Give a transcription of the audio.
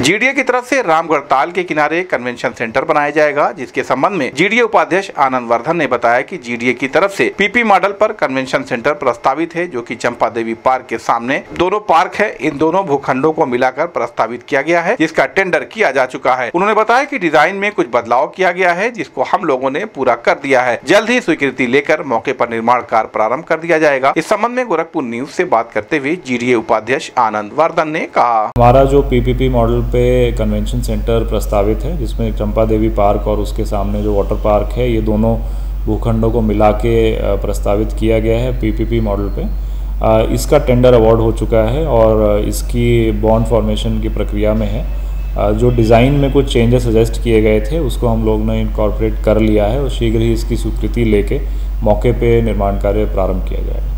GDA की तरफ से रामगढ़ ताल के किनारे कन्वेंशन सेंटर बनाया जाएगा, जिसके संबंध में जीडीए उपाध्यक्ष आनंद वर्धन ने बताया कि जीडीए की तरफ से पीपी मॉडल पर कन्वेंशन सेंटर प्रस्तावित है, जो कि चंपा देवी पार्क के सामने दोनों पार्क है। इन दोनों भूखंडों को मिलाकर प्रस्तावित किया गया है, जिसका टेंडर किया जा चुका है। उन्होंने बताया कि डिजाइन में कुछ बदलाव किया गया है, जिसको हम लोगों ने पूरा कर दिया है। जल्द ही स्वीकृति लेकर मौके पर निर्माण कार्य प्रारंभ कर दिया जाएगा। इस संबंध में गोरखपुर न्यूज से बात करते हुए जीडीए उपाध्यक्ष आनंद वर्धन ने कहा, हमारा जो पीपीपी मॉडल पे कन्वेंशन सेंटर प्रस्तावित है, जिसमें चंपा देवी पार्क और उसके सामने जो वाटर पार्क है, ये दोनों भूखंडों को मिला के प्रस्तावित किया गया है पीपीपी मॉडल पे। इसका टेंडर अवार्ड हो चुका है और इसकी बॉन्ड फॉर्मेशन की प्रक्रिया में है। जो डिज़ाइन में कुछ चेंजेस सजेस्ट किए गए थे, उसको हम लोग ने इनकॉर्पोरेट कर लिया है और शीघ्र ही इसकी स्वीकृति लेके मौके पे निर्माण कार्य प्रारंभ किया जाएगा।